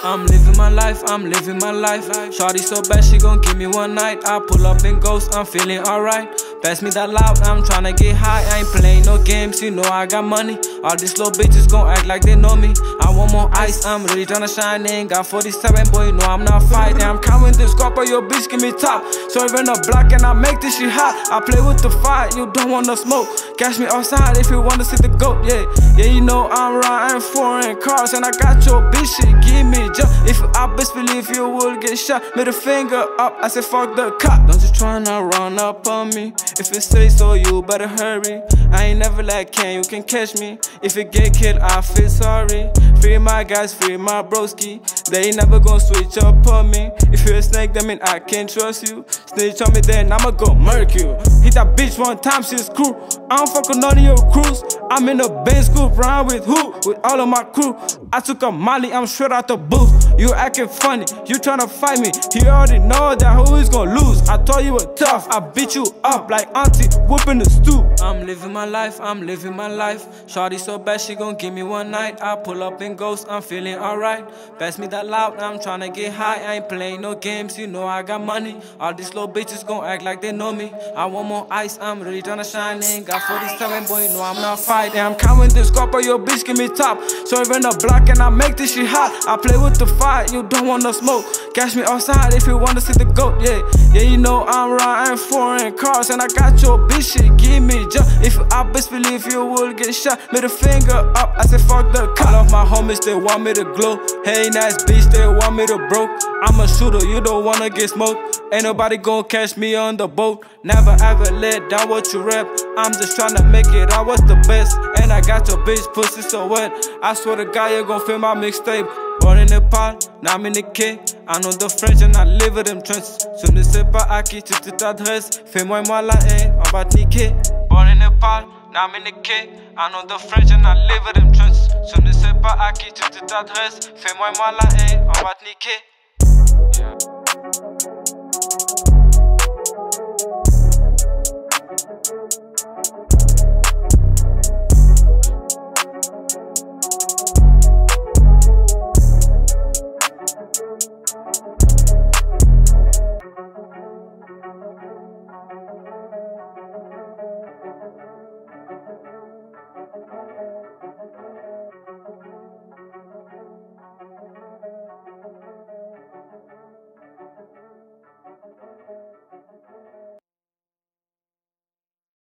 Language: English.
I'm living my life, I'm living my life. Shawty so bad, she gon' give me one night. I pull up in Ghost, I'm feeling alright. Pass me that loud, I'm tryna get high. I ain't playing no games, you know I got money. All these little bitches gon' act like they know me. I want more ice, I'm really tryna shine in. Got 47, boy, you know I'm not fighting. I'm counting this scope, but your bitch give me top. Serving a block and I make this shit hot. I play with the fire, you don't wanna smoke. Catch me outside if you wanna see the goat, yeah. Yeah, you know I'm riding foreign cars and I got your bitch shit, give me jump. If you I best believe you will get shot. Middle finger up, I said fuck the cop. Don't you tryna run up on me. If you say so, you better hurry. I ain't never like Ken, you can catch me. If you get killed, I feel sorry. Free my guys, free my broski. They ain't never gon' switch up on me. If you a snake, that mean I can't trust you. Snitch on me, then I'ma go murk you. Hit that bitch one time, she's cool. I don't fuck with none of your crews. I'm in a Benz scoop, round with who? With all of my crew. I took a molly, I'm straight out the booth. You acting funny, you tryna fight me. You already know that who is gon' lose. I told you were tough, I beat you up like auntie whooping the stew. I'm living my life, I'm living my life. Shawty so bad, she gon' give me one night. I pull up in Ghost, I'm feeling alright. Pass me that loud, I'm tryna get high. I ain't playing no games, you know I got money. All these little bitches gon' act like they know me. I want more ice, I'm really tryna shine in. Got 47, boy, you know I'm not fighting. I'm counting this scope, but your bitch give me top. Serving a block and I make this shit hot. I play with the fire, you don't wanna smoke. Catch me outside if you wanna see the goat, yeah. Yeah, you know I'm riding foreign cars and I got your bitch shit, give me jump. If I best believe you will get shot. Middle finger up, I said fuck the cop. All of my homies, they want me to glow. Hey, nice bitch, they want me to broke. I'm a shooter, you don't wanna get smoked. Ain't nobody gon' catch me on the boat. Never ever let down what you rap. I'm just tryna make it, I was the best. And I got your bitch pussy so wet. I swear to God, you gon' feel my mixtape. Born in Nepal, now I'm in the K. I know the French and I live in them trenches. Je ne sais pas à qui tu t'adresses. Fais-moi la haine, on va te niquer. Born in Nepal, now I'm in the K. I know the French and I live in them trenches. Je ne sais pas à qui tu t'adresses. Fais-moi la haine, on va te niquer. Yeah.